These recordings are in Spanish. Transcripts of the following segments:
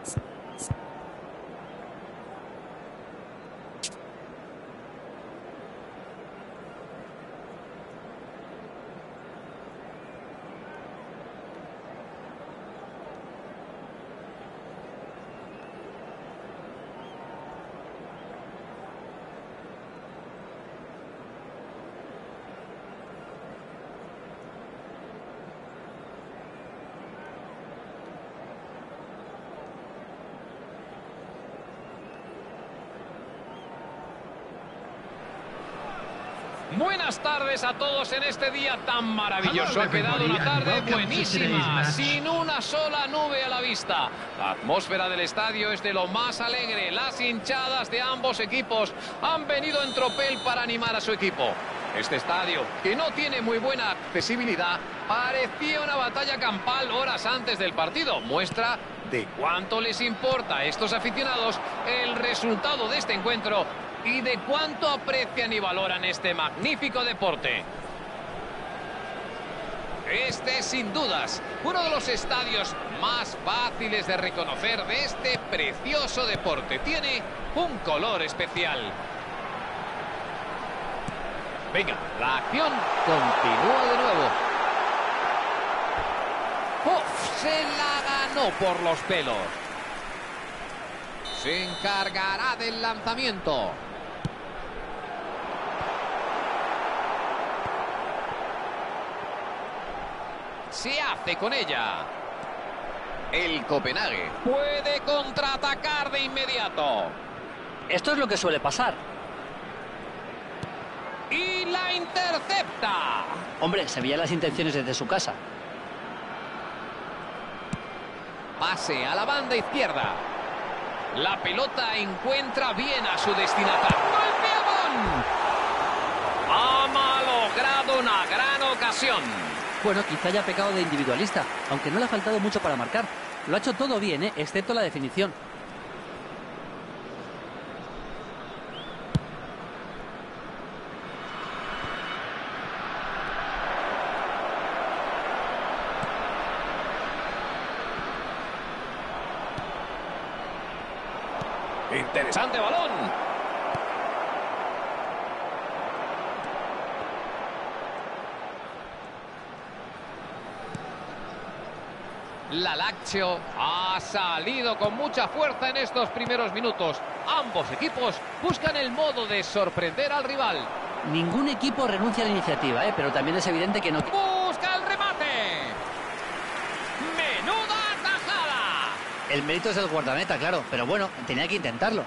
Buenas tardes a todos en este día tan maravilloso. Ha quedado una tarde buenísima, sin una sola nube a la vista. La atmósfera del estadio es de lo más alegre. Las hinchadas de ambos equipos han venido en tropel para animar a su equipo. Este estadio, que no tiene muy buena accesibilidad, parecía una batalla campal horas antes del partido. Muestra de cuánto les importa a estos aficionados el resultado de este encuentro y de cuánto aprecian y valoran este magnífico deporte. Este es sin dudas uno de los estadios más fáciles de reconocer de este precioso deporte. Tiene un color especial. Venga, la acción continúa de nuevo. ¡Uf! Se la ganó por los pelos. Se encargará del lanzamiento. Se hace con ella. El Copenhague puede contraatacar de inmediato. Esto es lo que suele pasar. Y la intercepta. Hombre, se veían las intenciones desde su casa. Pase a la banda izquierda. La pelota encuentra bien a su destinatario. ¡Golpeón! Ha malogrado una gran ocasión. Bueno, quizá haya pecado de individualista, aunque no le ha faltado mucho para marcar. Lo ha hecho todo bien, excepto la definición. Interesante balón. La Lazio ha salido con mucha fuerza en estos primeros minutos. Ambos equipos buscan el modo de sorprender al rival. Ningún equipo renuncia a la iniciativa, pero también es evidente que no... ¡Busca el remate! ¡Menuda tajada! El mérito es del guardameta, claro, pero bueno, tenía que intentarlo.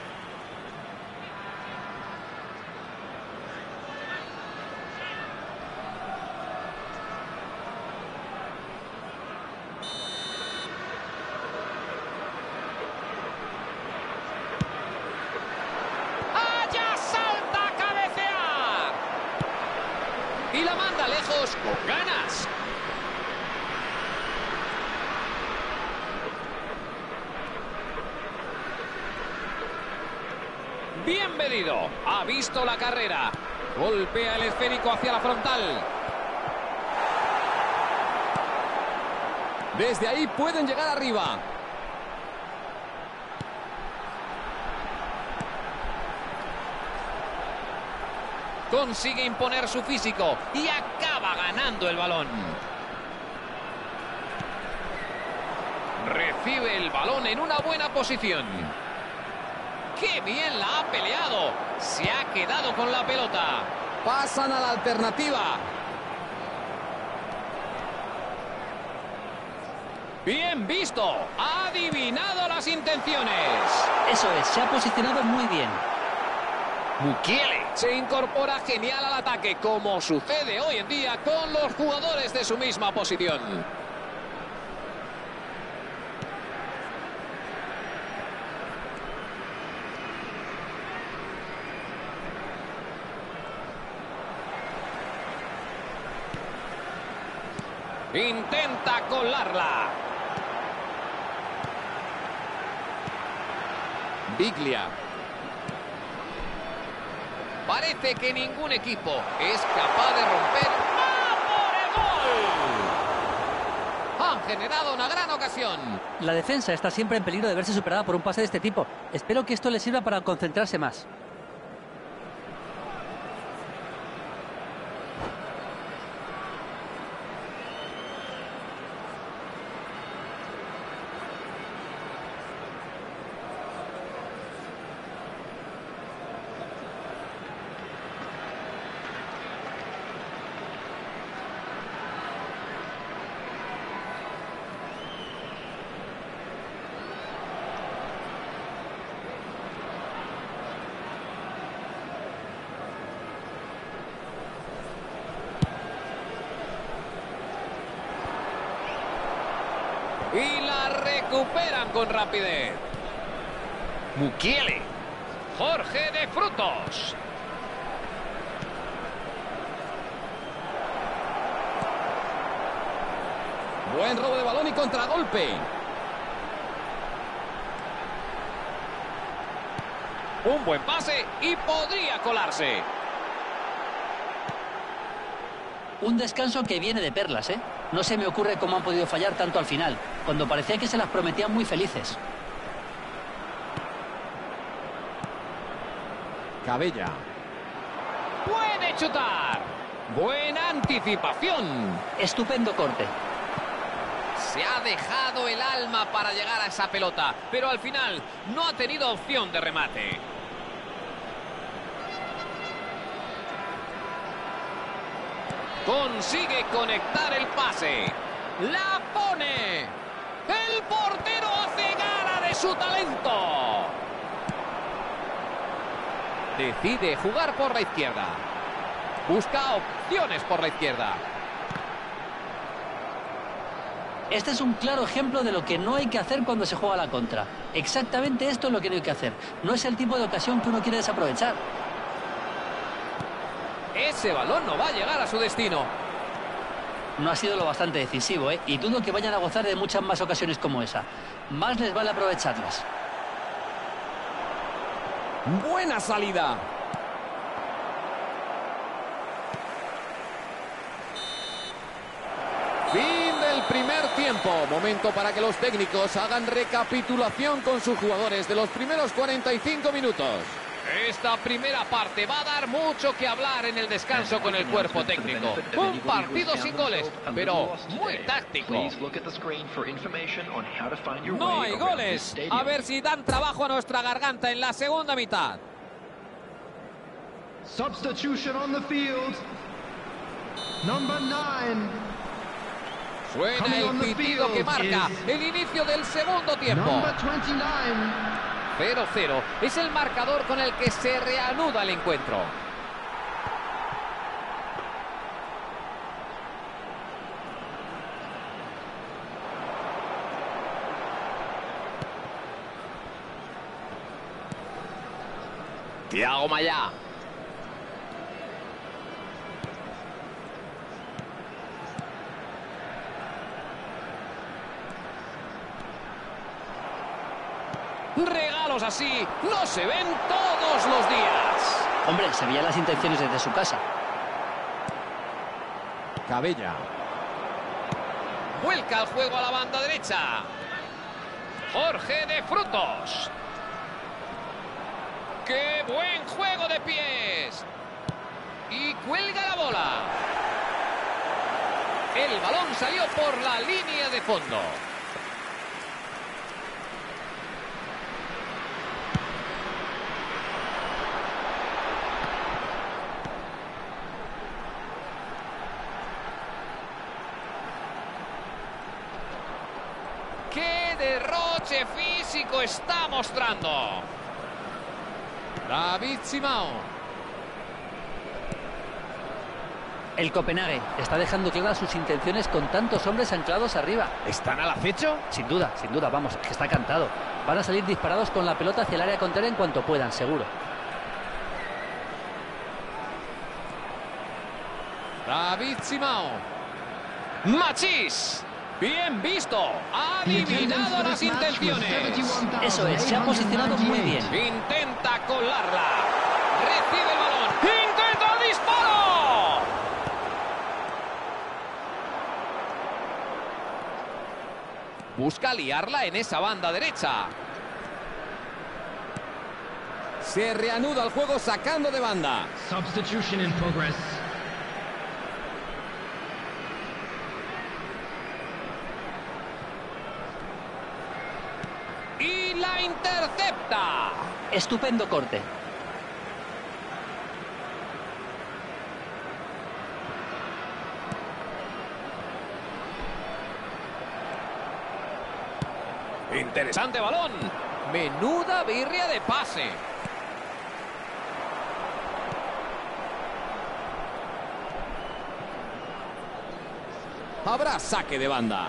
Y la manda lejos con ganas. Bien medido. Ha visto la carrera. Golpea el esférico hacia la frontal. Desde ahí pueden llegar arriba. Consigue imponer su físico y acaba ganando el balón. Recibe el balón en una buena posición. ¡Qué bien la ha peleado! Se ha quedado con la pelota. Pasan a la alternativa. Bien visto. Ha adivinado las intenciones. Eso es, se ha posicionado muy bien. Mukiele se incorpora genial al ataque, como sucede hoy en día con los jugadores de su misma posición. Intenta colarla. Biglia. Parece que ningún equipo es capaz de romper. ¡Va por el gol! Ha generado una gran ocasión. La defensa está siempre en peligro de verse superada por un pase de este tipo. Espero que esto le sirva para concentrarse más. Y la recuperan con rapidez. Mukiele. Jorge de Frutos. Buen robo de balón y contragolpe. Un buen pase y podría colarse. Un descanso que viene de perlas, ¿eh? No se me ocurre cómo han podido fallar tanto al final, cuando parecía que se las prometían muy felices. Cabella. Puede chutar. Buena anticipación. Estupendo corte. Se ha dejado el alma para llegar a esa pelota, pero al final no ha tenido opción de remate. Consigue conectar el pase. ¡La pone! ¡El portero hace gala de su talento! Decide jugar por la izquierda. Busca opciones por la izquierda. Este es un claro ejemplo de lo que no hay que hacer cuando se juega a la contra. Exactamente esto es lo que no hay que hacer. No es el tipo de ocasión que uno quiere desaprovechar. Ese balón no va a llegar a su destino. No ha sido lo bastante decisivo, ¿eh? Y dudo que vayan a gozar de muchas más ocasiones como esa. Más les vale aprovecharlas. Buena salida. Fin del primer tiempo. Momento para que los técnicos hagan recapitulación con sus jugadores de los primeros 45 minutos. Esta primera parte va a dar mucho que hablar en el descanso con el cuerpo técnico. Un partido sin goles, pero muy táctico. No hay goles. A ver si dan trabajo a nuestra garganta en la segunda mitad. Substitution on the field. Number 9. Suena el pitido que marca el inicio del segundo tiempo. Number 29. 0-0 es el marcador con el que se reanuda el encuentro. Thiago Maya. Regalos así no se ven todos los días. Hombre, se veían las intenciones desde su casa. Cabella. Vuelca el juego a la banda derecha. Jorge de Frutos. ¡Qué buen juego de pies! Y cuelga la bola. El balón salió por la línea de fondo. ¡Qué derroche físico está mostrando! David Simao. El Copenhague está dejando claras sus intenciones con tantos hombres anclados arriba. ¿Están al acecho? Sin duda, vamos, que está cantado. Van a salir disparados con la pelota hacia el área contraria en cuanto puedan, seguro. David Simao. Machís. Bien visto. Ha adivinado las intenciones. Eso es, se ha posicionado muy bien. Intenta colarla. Recibe el balón. ¡Intenta el disparo! Busca liarla en esa banda derecha. Se reanuda el juego sacando de banda. Substitution in progress. Y la intercepta. Estupendo corte. Interesante balón. Menuda birria de pase. Habrá saque de banda.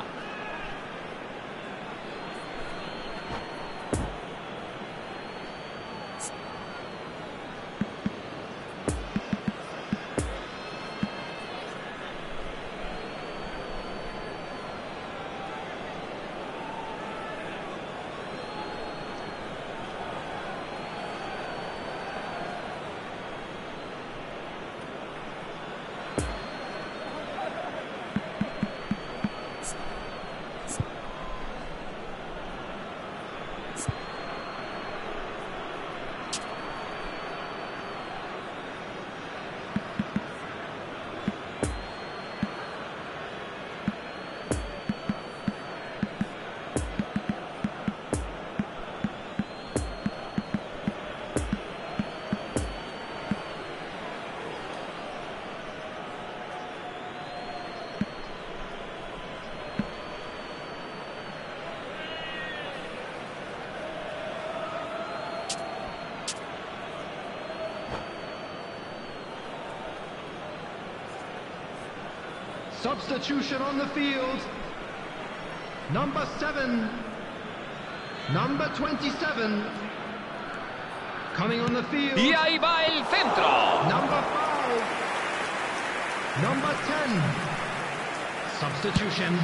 Substitution on the field. Number 7. Number 27. Coming on the field. Y ahí va el centro. Number 5. Number 10. Substitution.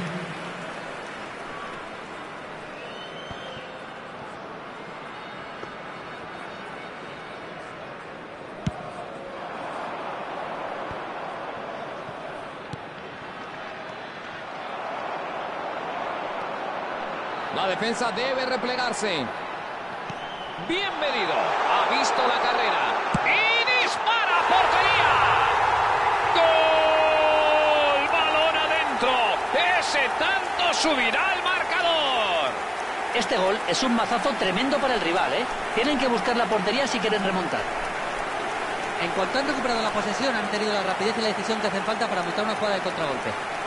La defensa debe replegarse. Bien medido. Ha visto la carrera. Y dispara a portería. ¡Gol! Balón adentro. Ese tanto subirá el marcador. Este gol es un mazazo tremendo para el rival, ¿eh? Tienen que buscar la portería si quieren remontar. En cuanto han recuperado la posesión, han tenido la rapidez y la decisión que hacen falta para montar una jugada de contragolpe.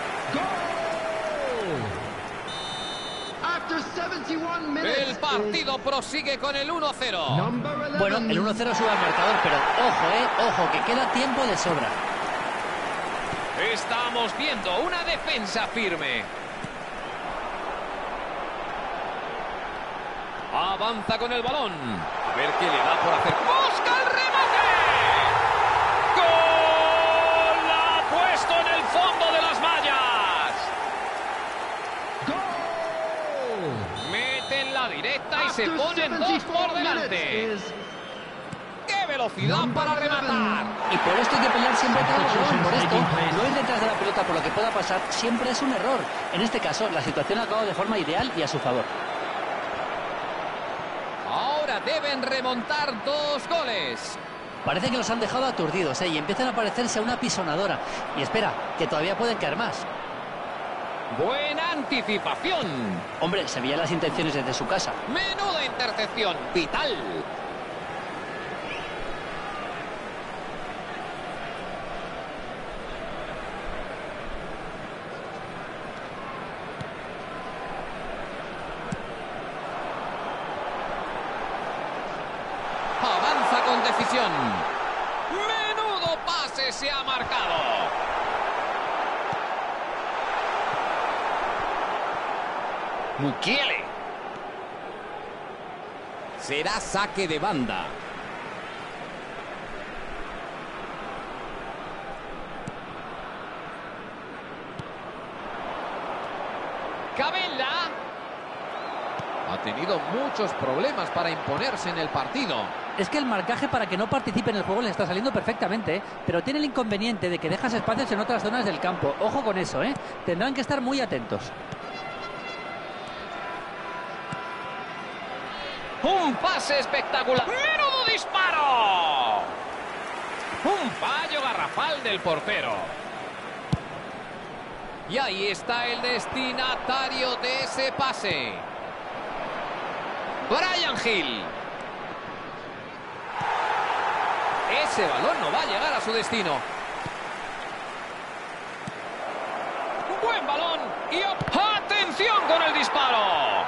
El partido prosigue con el 1-0. Bueno, el 1-0 sube al marcador, pero ojo, ojo, que queda tiempo de sobra. Estamos viendo una defensa firme. Avanza con el balón. A ver qué le da por hacer. ¡Busca el remate! ¡Gol! La ha puesto en el fondo de las mallas. Mete en la directa y se ponen dos por delante. ¡Qué velocidad para rematar! Y por esto hay que pelear siempre tras el balón. Por esto, no ir detrás de la pelota por lo que pueda pasar siempre es un error. En este caso, la situación ha acabado de forma ideal y a su favor. Ahora deben remontar 2 goles. Parece que los han dejado aturdidos, ¿eh? Y empiezan a parecerse a una pisonadora. Y espera, que todavía pueden caer más. Buena anticipación. Hombre, se veían las intenciones desde su casa. Menuda intercepción. Vital. Avanza con decisión. Menudo pase se ha marcado. Mukiele. Será saque de banda. Cabella. Ha tenido muchos problemas para imponerse en el partido. Es que el marcaje para que no participe en el juego le está saliendo perfectamente, ¿eh? Pero tiene el inconveniente de que dejas espacios en otras zonas del campo. Ojo con eso, ¿eh? Tendrán que estar muy atentos. Un pase espectacular. ¡Menudo disparo! Un fallo garrafal del portero. Y ahí está el destinatario de ese pase. Bryan Gil. Ese balón no va a llegar a su destino. Buen balón. Y ¡atención con el disparo!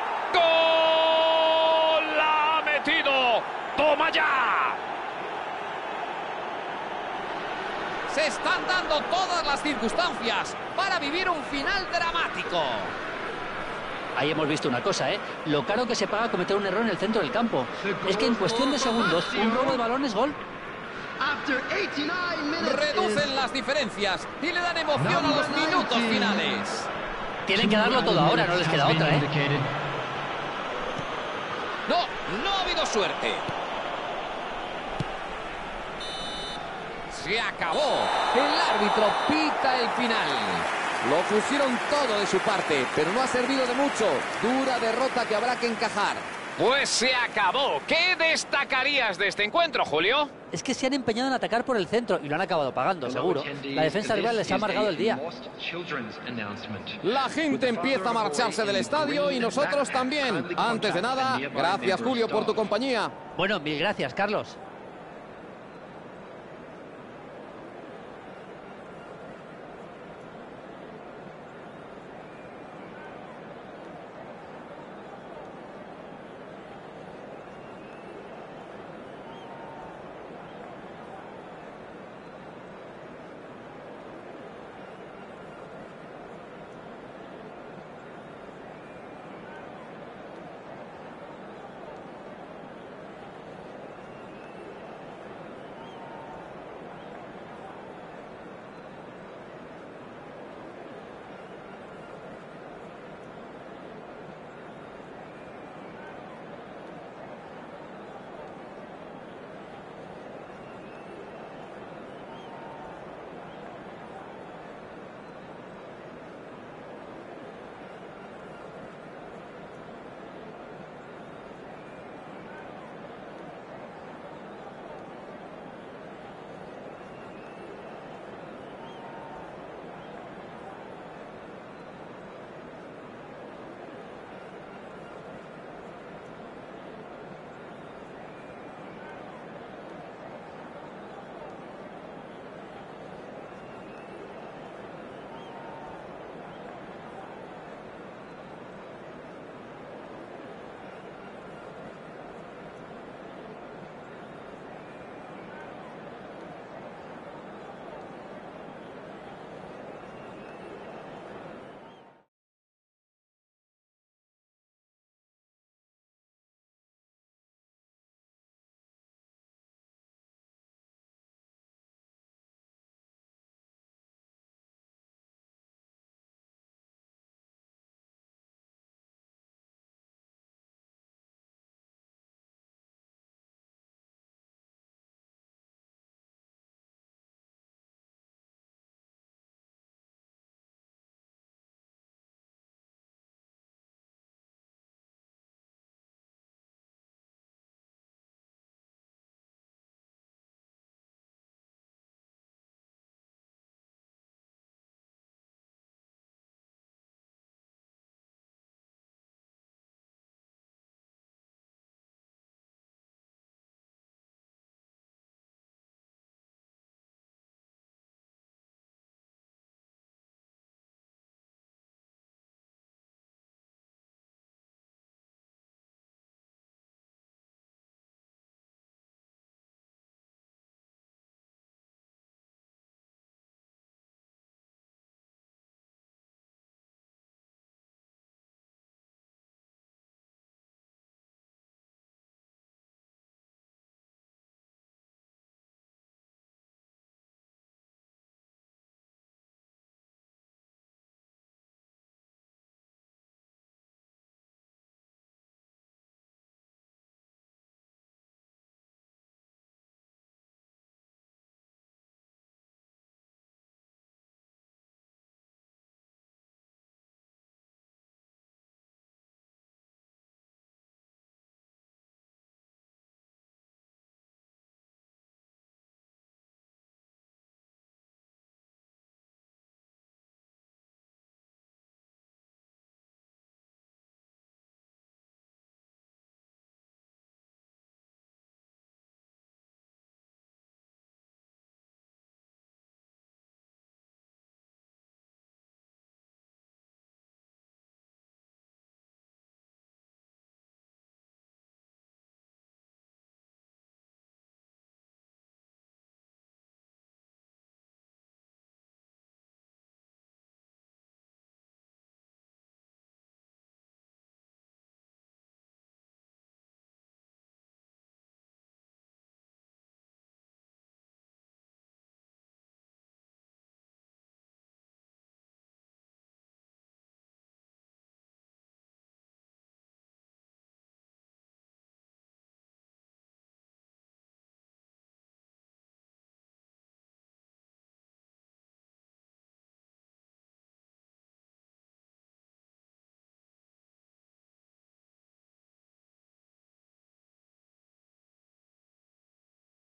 ¡Gol! ¡La ha metido! ¡Toma ya! Se están dando todas las circunstancias para vivir un final dramático. Ahí hemos visto una cosa, ¿eh? Lo caro que se paga cometer un error en el centro del campo. Es que en cuestión de segundos, un robo de balón es gol. Reducen las diferencias y le dan emoción a los minutos finales. Tienen que darlo todo ahora, no les queda otra, ¿eh? No ha habido suerte. Se acabó. El árbitro pita el final. Lo pusieron todo de su parte, pero no ha servido de mucho. Dura derrota que habrá que encajar. Pues se acabó. ¿Qué destacarías de este encuentro, Julio? Es que se han empeñado en atacar por el centro y lo han acabado pagando, seguro. La defensa rival les ha amargado el día. La gente empieza a marcharse del estadio y nosotros también. Antes de nada, gracias Julio por tu compañía. Bueno, mil gracias, Carlos.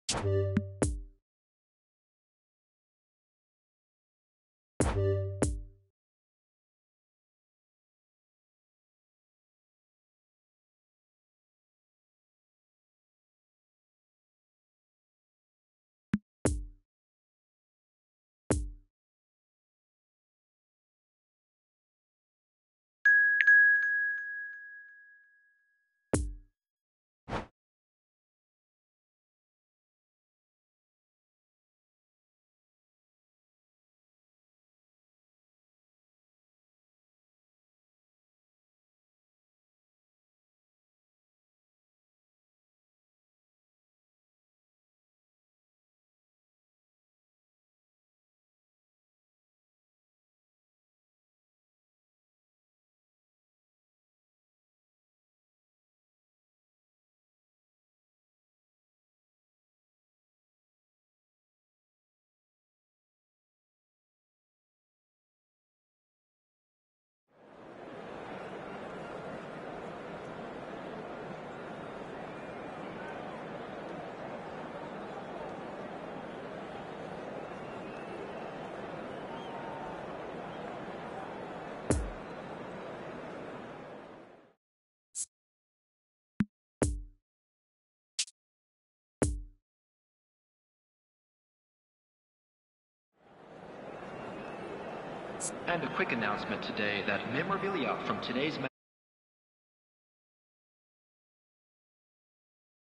And a quick announcement today that memorabilia from today's match